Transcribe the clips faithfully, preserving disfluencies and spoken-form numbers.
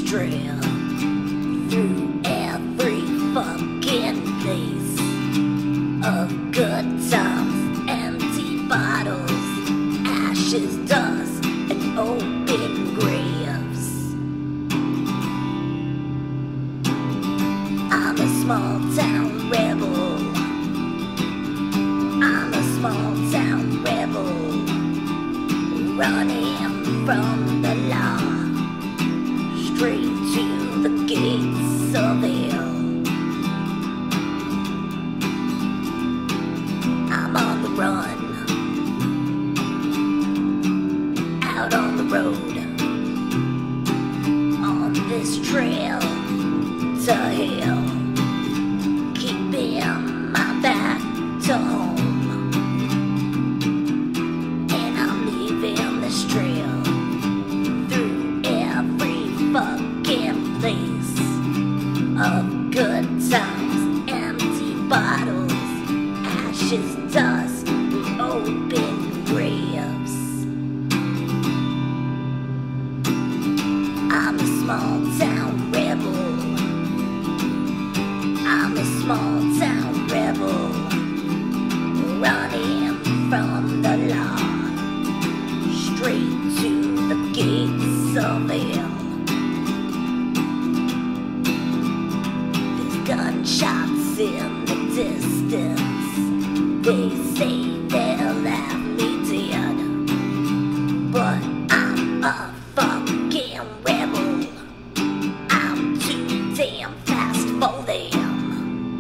trail through every fucking place of good times, empty bottles, ashes, dust, and open graves. I'm a small town rebel. I'm a small town rebel, running from the law, straight to the gates of hell. I'm on the run, out on the road, on this trail to hell, keeping my back to home. Trail through every fucking place of good times, empty bottles, ashes, dust, open graves. I'm a small town rebel. I'm a small town rebel, running from the law, straight to the gates of hell. There's gunshots in the distance. They say they'll have me dead, but I'm a fucking rebel. I'm too damn fast for them,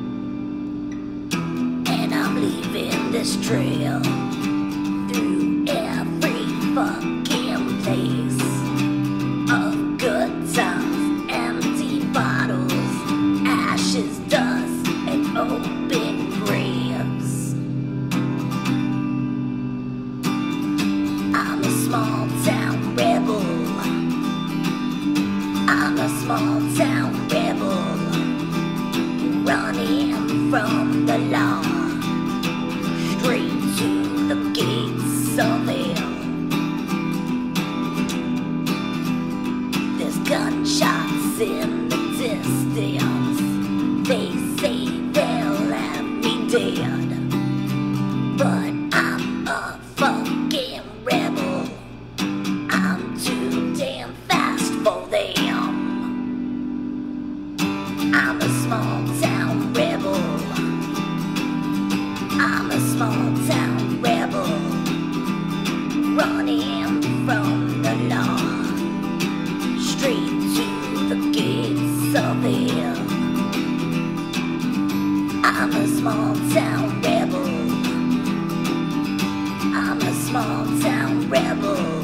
and I'm leaving this trail through every fucking place of good times, empty bottles, ashes, dust, and open graves. I'm a small town rebel. I'm a small town rebel, running from the law, straight to the gates of hell. Gunshots in the distance. They say they'll have me dead, but I'm a fucking rebel. I'm too damn fast for them. I'm a small town rebel. I'm a small town rebel, running from the law, straight to the gates of hell. I'm a small town rebel. I'm a small town rebel.